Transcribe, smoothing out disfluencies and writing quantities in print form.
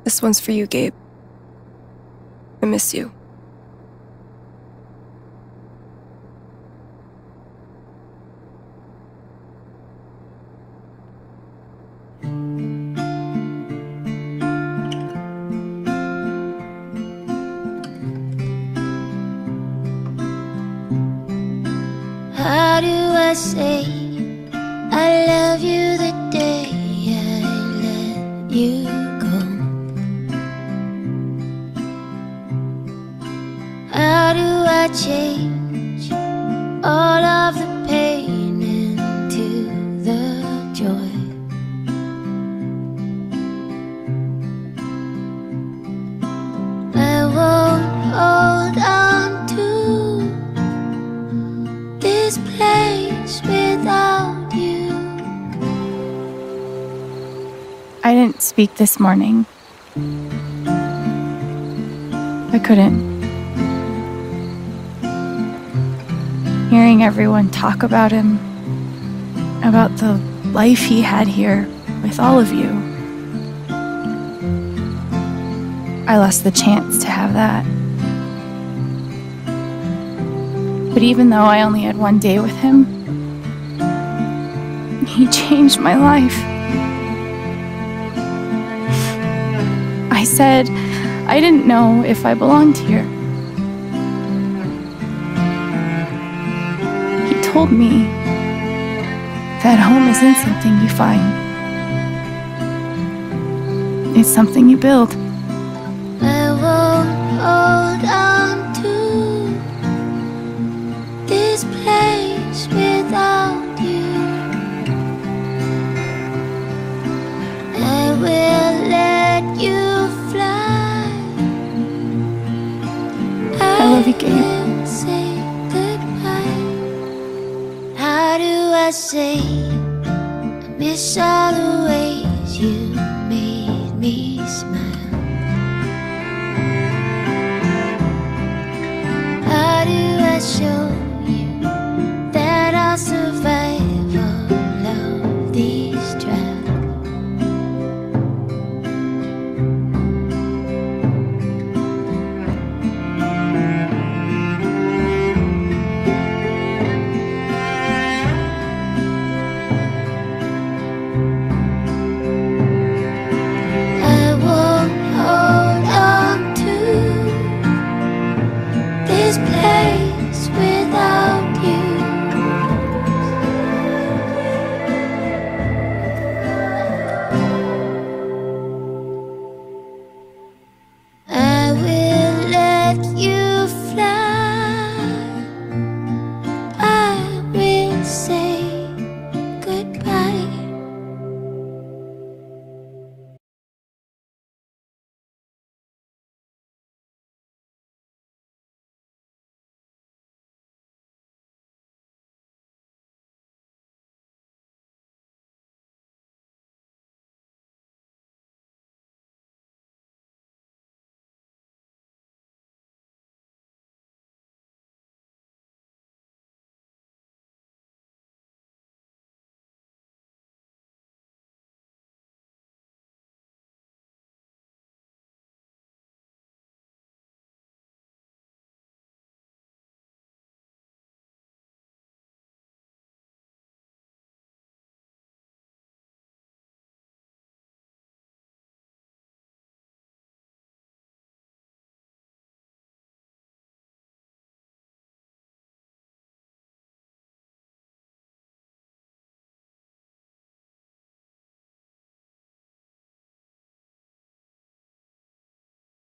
This one's for you, Gabe. I miss you. How do I say I love you the day I let you go? How do I change all of the pain into the joy? I won't hold on to this place without you. I didn't speak this morning. I couldn't. Hearing everyone talk about him, about the life he had here with all of you, I lost the chance to have that. But even though I only had one day with him, he changed my life. I said I didn't know if I belonged here. He told me that home isn't something you find. It's something you build. I won't hold on to this place without you. I will let you fly. I love you, Gabe. will say goodbye. How do I say I miss all the ways you made me smile? How do I show you that I'll survive all of these trials? I won't hold on to this place without you. I will let you